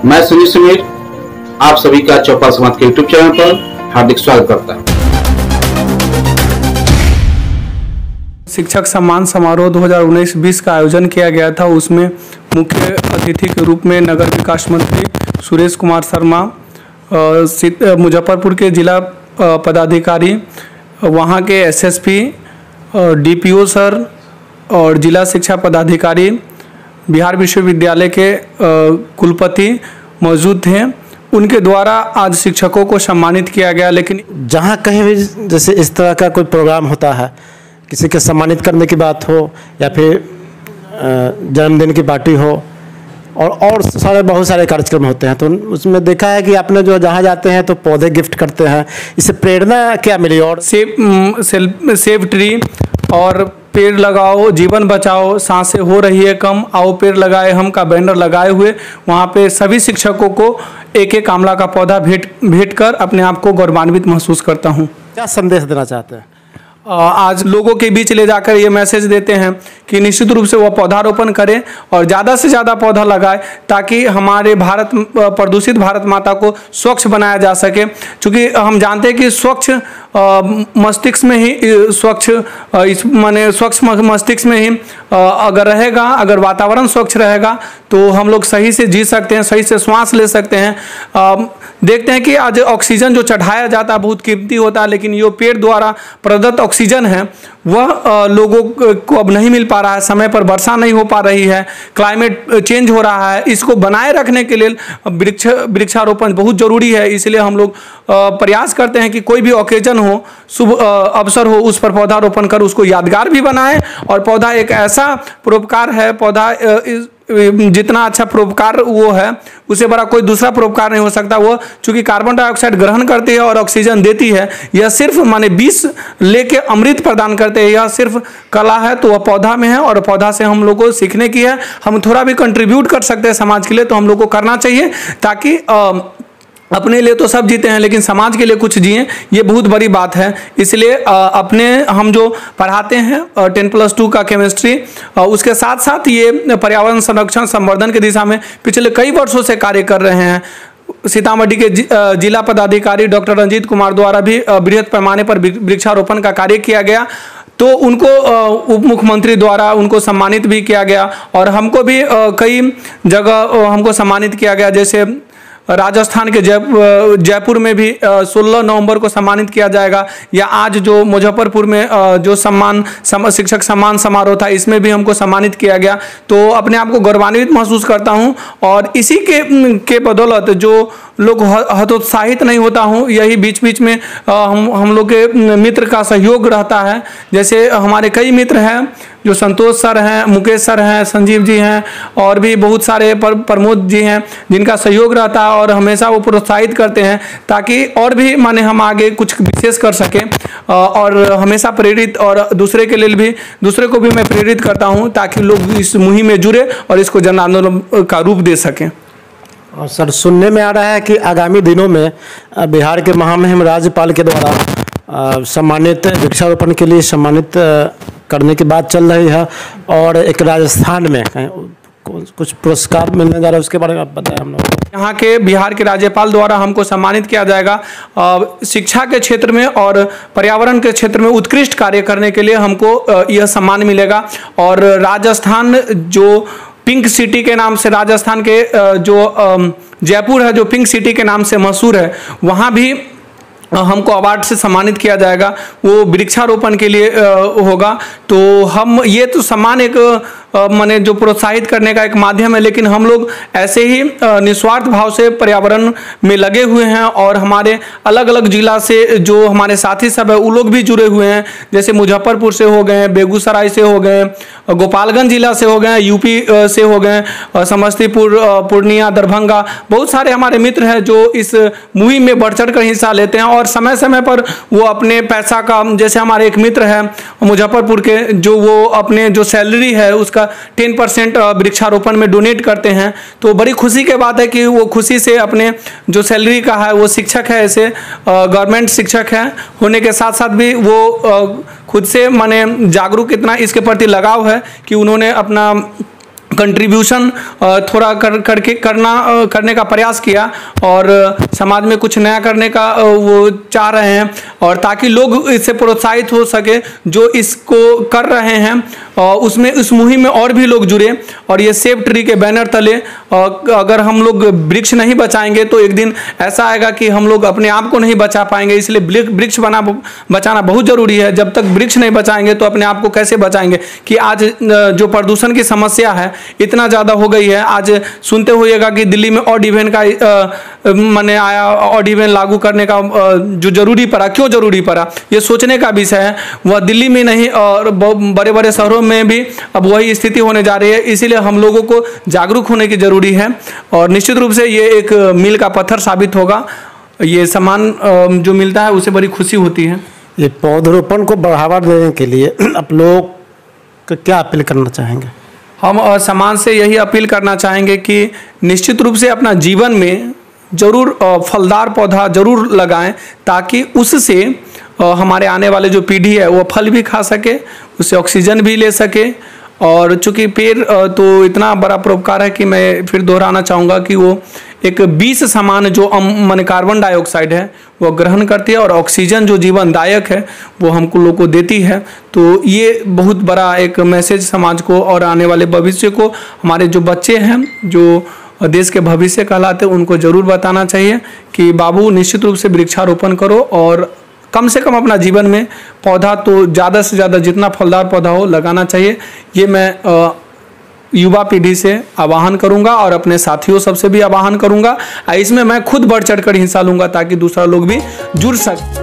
मैं सुनील सुमीर आप सभी का चौपाल समाज के यूट्यूब चैनल पर हार्दिक स्वागत करता हूं। शिक्षक सम्मान समारोह 2019-20 का आयोजन किया गया था। उसमें मुख्य अतिथि के रूप में नगर विकास मंत्री सुरेश कुमार शर्मा, मुजफ्फरपुर के जिला पदाधिकारी, वहां के एसएसपी, डीपीओ सर और जिला शिक्षा पदाधिकारी, बिहार विश्वविद्यालय के कुलपति मौजूद थे। उनके द्वारा आज शिक्षकों को सम्मानित किया गया। लेकिन जहाँ कहीं भी जैसे इस तरह का कोई प्रोग्राम होता है, किसी के सम्मानित करने की बात हो या फिर जन्मदिन की पार्टी हो और सारे बहुत सारे कार्यक्रम होते हैं, तो उसमें देखा है कि आपने जो जहाँ जाते हैं तो पौधे गिफ्ट करते हैं। इससे प्रेरणा क्या मिली? और सेव ट्री और पेड़ लगाओ जीवन बचाओ, सांसें हो रही है कम, आओ पेड़ लगाए हम का बैनर लगाए हुए वहाँ पे सभी शिक्षकों को एक एक आंवला का पौधा भेंट कर अपने आप को गौरवान्वित महसूस करता हूँ। क्या संदेश देना चाहते हैं? आज लोगों के बीच ले जाकर ये मैसेज देते हैं कि निश्चित रूप से वह पौधारोपण करें और ज़्यादा से ज़्यादा पौधा लगाएं ताकि हमारे प्रदूषित भारत माता को स्वच्छ बनाया जा सके। क्योंकि हम जानते हैं कि स्वच्छ मस्तिष्क में ही स्वच्छ मस्तिष्क में ही अगर रहेगा, अगर वातावरण स्वच्छ रहेगा तो हम लोग सही से जी सकते हैं, सही से श्वास ले सकते हैं। देखते हैं कि आज ऑक्सीजन जो चढ़ाया जाता है बहुत कीमती होता है, लेकिन ये पेड़ द्वारा प्रदत्त ऑक्सीजन है वह लोगों को अब नहीं मिल पा रहा है। समय पर वर्षा नहीं हो पा रही है, क्लाइमेट चेंज हो रहा है। इसको बनाए रखने के लिए वृक्षारोपण बहुत जरूरी है। इसलिए हम लोग प्रयास करते हैं कि कोई भी ओकेजन हो, शुभ अवसर हो, उस पर पौधारोपण कर उसको यादगार भी बनाएं। और पौधा एक ऐसा परोपकार है, पौधा जितना अच्छा परोपकार वो है उससे बड़ा कोई दूसरा परोपकार नहीं हो सकता। वो चूंकि कार्बन डाइऑक्साइड ग्रहण करती है और ऑक्सीजन देती है, यह सिर्फ विष लेके अमृत प्रदान करते हैं। यह सिर्फ कला है तो वह पौधा में है और पौधा से हम लोग को सीखने की है। हम थोड़ा भी कंट्रीब्यूट कर सकते हैं समाज के लिए तो हम लोग को करना चाहिए, ताकि अपने लिए तो सब जीते हैं लेकिन समाज के लिए कुछ जिए, ये बहुत बड़ी बात है। इसलिए अपने हम जो पढ़ाते हैं 10+2 का केमिस्ट्री, उसके साथ साथ ये पर्यावरण संरक्षण संवर्धन की दिशा में पिछले कई वर्षों से कार्य कर रहे हैं। सीतामढ़ी के जिला पदाधिकारी डॉक्टर रंजीत कुमार द्वारा भी बृहद पैमाने पर वृक्षारोपण का कार्य किया गया, तो उनको उप मुख्यमंत्री द्वारा उनको सम्मानित भी किया गया। और हमको भी कई जगह हमको सम्मानित किया गया, जैसे राजस्थान के जयपुर में भी 16 नवंबर को सम्मानित किया जाएगा, या आज जो मुजफ्फरपुर में जो शिक्षक सम्मान समारोह था इसमें भी हमको सम्मानित किया गया। तो अपने आप को गौरवान्वित महसूस करता हूं और इसी के बदौलत जो लोग हतोत्साहित नहीं होता हूं। यही बीच बीच में हम लोग के मित्र का सहयोग रहता है। जैसे हमारे कई मित्र हैं, जो संतोष सर हैं, मुकेश सर हैं, संजीव जी हैं और भी बहुत सारे प्रमोद जी हैं, जिनका सहयोग रहता है और हमेशा वो प्रोत्साहित करते हैं ताकि और भी हम आगे कुछ विशेष कर सकें। और हमेशा प्रेरित और दूसरे को भी मैं प्रेरित करता हूं ताकि लोग इस मुहिम में जुड़े और इसको जन आंदोलन का रूप दे सकें। और सर, सुनने में आ रहा है कि आगामी दिनों में बिहार के महामहिम राज्यपाल के द्वारा सम्मानित वृक्षारोपण के लिए सम्मानित करने की बात चल रही है और एक राजस्थान में कुछ पुरस्कार मिलने जा रहा है, उसके बारे में आप बताएं हम लोग। यहाँ के बिहार के राज्यपाल द्वारा हमको सम्मानित किया जाएगा शिक्षा के क्षेत्र में और पर्यावरण के क्षेत्र में उत्कृष्ट कार्य करने के लिए हमको यह सम्मान मिलेगा। और राजस्थान जो पिंक सिटी के नाम से, राजस्थान के जो जयपुर है जो पिंक सिटी के नाम से मशहूर है, वहाँ भी हमको अवार्ड से सम्मानित किया जाएगा। वो वृक्षारोपण के लिए होगा। तो हम ये तो सम्मान एक माने जो प्रोत्साहित करने का एक माध्यम है, लेकिन हम लोग ऐसे ही निस्वार्थ भाव से पर्यावरण में लगे हुए हैं और हमारे अलग अलग जिला से जो हमारे साथी सब है वो लोग भी जुड़े हुए हैं। जैसे मुजफ्फरपुर से हो गए, बेगूसराय से हो गए, गोपालगंज जिला से हो गए, यूपी से हो गए, समस्तीपुर, पूर्णिया, दरभंगा, बहुत सारे हमारे मित्र हैं जो इस मुहिम में बढ़ चढ़ कर हिस्सा लेते हैं और समय समय पर वो अपने पैसा का, जैसे हमारे एक मित्र हैं मुजफ्फरपुर के, जो वो अपने जो सैलरी है उसका 10% वृक्षारोपण में डोनेट करते हैं। तो बड़ी खुशी की बात है कि वो खुशी से अपने जो सैलरी का है, वो शिक्षक है, ऐसे गवर्नमेंट शिक्षक है होने के साथ साथ भी वो खुद से माने जागरूक इतना इसके प्रति लगाव है कि उन्होंने अपना कंट्रीब्यूशन थोड़ा करने का प्रयास किया और समाज में कुछ नया करने का वो चाह रहे हैं, और ताकि लोग इससे प्रोत्साहित हो सके जो इसको कर रहे हैं उसमें इस मुहिम में और भी लोग जुड़े। और ये सेव ट्री के बैनर तले अगर हम लोग वृक्ष नहीं बचाएंगे तो एक दिन ऐसा आएगा कि हम लोग अपने आप को नहीं बचा पाएंगे। इसलिए वृक्ष बचाना बहुत ज़रूरी है। जब तक वृक्ष नहीं बचाएंगे तो अपने आप को कैसे बचाएंगे। कि आज जो प्रदूषण की समस्या है इतना ज़्यादा हो गई है। आज सुनते होइएगा कि दिल्ली में ऑड इवन का माने आया, ऑड इवन लागू करने का जो जरूरी पड़ा। क्यों जरूरी पड़ा ये सोचने का विषय है। वह दिल्ली में नहीं और बड़े बड़े शहरों में भी अब वही स्थिति होने जा रही है। इसीलिए हम लोगों को जागरूक होने की जरूरी है और निश्चित रूप से ये एक मील का पत्थर साबित होगा। ये सामान जो मिलता है उससे बड़ी खुशी होती है। ये पौधरोपण को बढ़ावा देने के लिए आप लोग क्या अपील करना चाहेंगे? हम समाज से यही अपील करना चाहेंगे कि निश्चित रूप से अपना जीवन में जरूर फलदार पौधा जरूर लगाएं, ताकि उससे हमारे आने वाले जो पीढ़ी है वो फल भी खा सके, उससे ऑक्सीजन भी ले सके। और चूंकि पेड़ तो इतना बड़ा परोपकार है कि मैं फिर दोहराना चाहूँगा कि वो एक विष समान जो माने कार्बन डाइऑक्साइड है वो ग्रहण करती है और ऑक्सीजन जो जीवनदायक है वो हमको लोग को देती है। तो ये बहुत बड़ा एक मैसेज समाज को और आने वाले भविष्य को, हमारे जो बच्चे हैं जो देश के भविष्य कहलाते हैं, उनको ज़रूर बताना चाहिए कि बाबू निश्चित रूप से वृक्षारोपण करो और कम से कम अपना जीवन में पौधा तो ज़्यादा से ज़्यादा जितना फलदार पौधा हो लगाना चाहिए। ये मैं युवा पीढ़ी से आह्वान करूंगा और अपने साथियों सबसे भी आह्वान करूंगा। इसमें मैं खुद बढ़ चढ़कर हिस्सा लूंगा ताकि दूसरा लोग भी जुड़ सके।